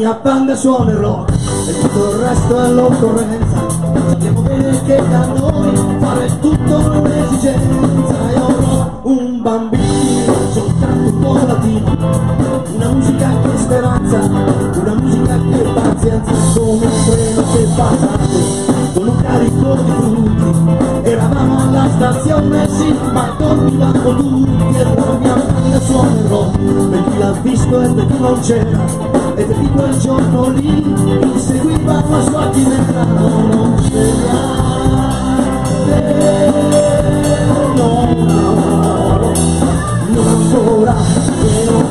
mia banda suona il rock e tutto il resto è l'occorrenza. Sappiamo bene che da noi fare tutto non è un'esigenza. Io ho un bambino, soltanto un po' latino, una musica che è speranza, una musica che è pazienza, come un treno che passa con un carico di frutti. Eravamo alla stazione, sì, ma dormivamo tutti. E la mia banda suona il rock per chi l'ha visto e per chi non c'era, e per chi quel giorno lì inseguiva la sua chimera. Non non ancora, e non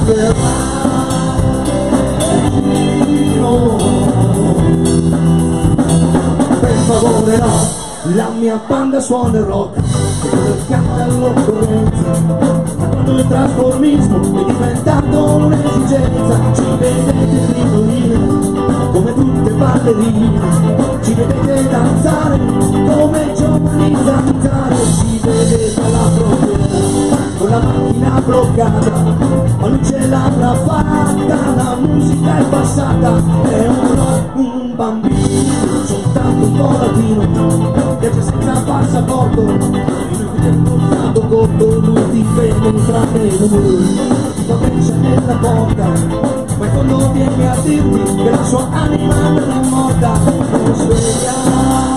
per favore no, la mia banda suona il rock e canta all'occorrenza. Quando il trasformismo è diventato un'esigenza, ci vedete frivolire come tutte ballerine, ci vedete danzare come giovani zanzare, ci vedete alla frontiera con la macchina bloccata, ma non ce l'hanno fatta, la musica è passata. È un bambino, soltanto un po' latino, viaggia senza passaporto, in un portato corto, lui ti penetra nel muro, ti fa breccia nella porta, ma in fondo viene a dirti che la sua anima non è morta. Non sveglia,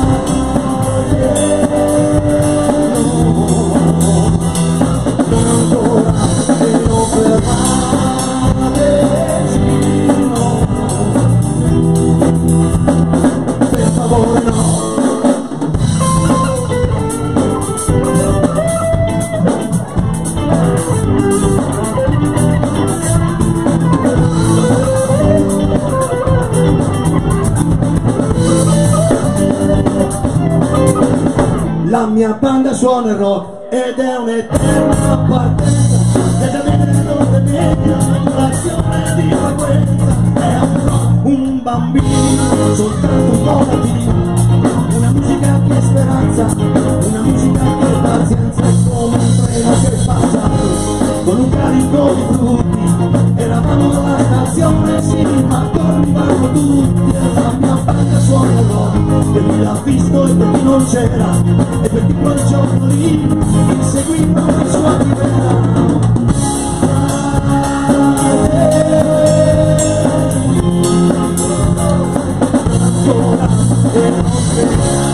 la mia banda suona il rock ed è un'eterna partenza, che già vede dove viene la violazione di frequenza. È un rock, un bambino, soltanto un po' latino, una musica che è speranza, una musica che è pazienza, come un treno che passa con un carico di frutti. Eravamo alla stazione, sì, ma dormivamo tutti. E la mia banda suona il rock per chi l'ha visto e per chi non c'era, e per chi quel giorno lì inseguiva la sua chimera. Ancora e non